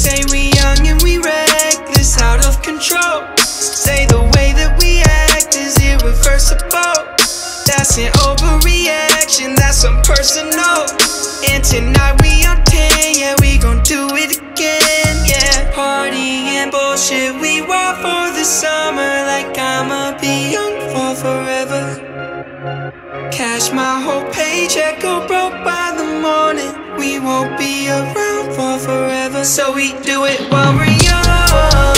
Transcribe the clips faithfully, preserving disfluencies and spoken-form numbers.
Say we young and we reckless, out of control. Say the way that we act is irreversible. That's an overreaction, that's impersonal. And tonight we on ten, yeah, we gon' do it again, yeah. Party and bullshit, we walk for the summer like I'ma be young for forever. Cash my whole paycheck, go broke by the morning. We won't be around for forever, so we do it while we're young.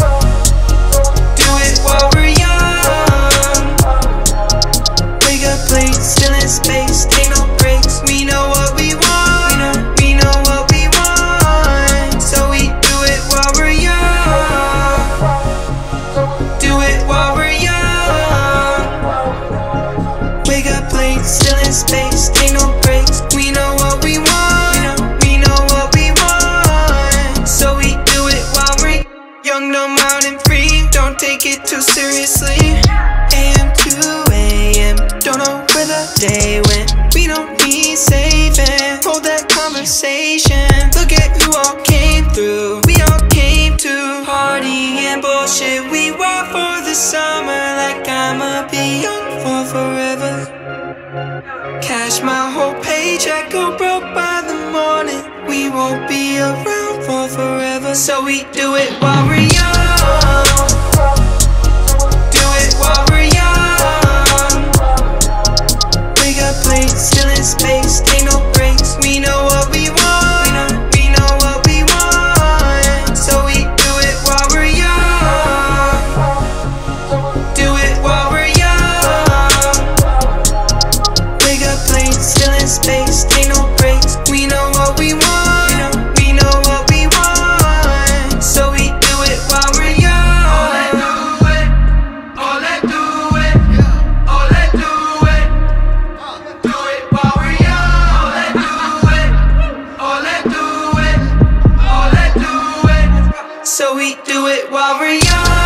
Do it while we're young. Wake up late, still in space, take no breaks. We know what we want, we know, we know what we want. So we do it while we're young. Do it while we're young. Wake up late, still in space, take no breaks. We know what we want, we know, we know what we want. So we do it while we're young, dumb, out and free. Don't take it too seriously. A M to A M, don't know where the day went. We don't need saving, hold that conversation. Look at who all came through, we all came to party and bullshit. We walk for the summer like I'ma be young for forever. Cash my whole paycheck, go broke by the morning. We won't be around for forever, so we do it while we're young. Do it while we're young. Wake up late, still in space, take no breaks. We know what we want, we know, we know what we want. So we do it while we're young. Do it while we're young. Wake up late, still in space, take no breaks. We know what we want, we know, we know what we want. So we do it while we're young. Oh, let's do it. Oh, let's do it. Oh, let's do it. Do it while we're young. Oh, let's do it. Oh, let's do it. Oh, let's do it. So we do it while we're young.